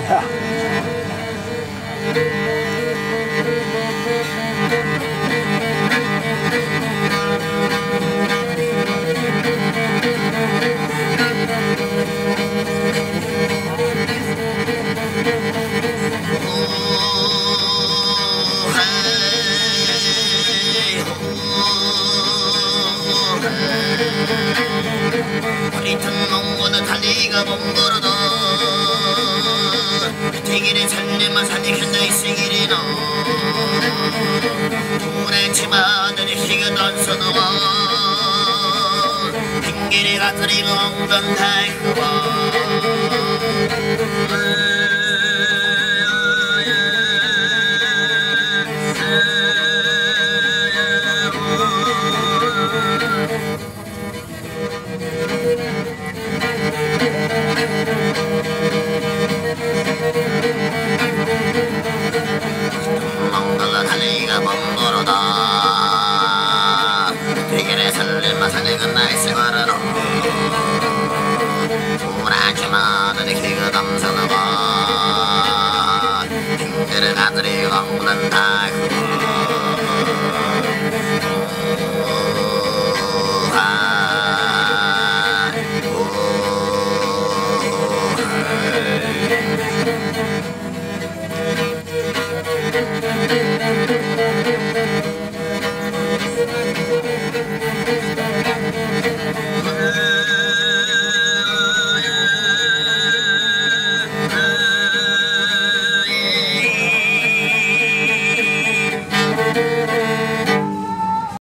우리턴 몽고는 달리가 몽고로도 되기를 살려만 산이 견져 있으기리노 둘의 치마들이 희가 던서놓아 빙길이 가뜨리고 엉던 달그와 몽골로 달리가 몽골로다 되기를 살릴만 살리건 나의 생활은 우라주마들이 기그 담서너가 빙글을 가들이고 엉든 달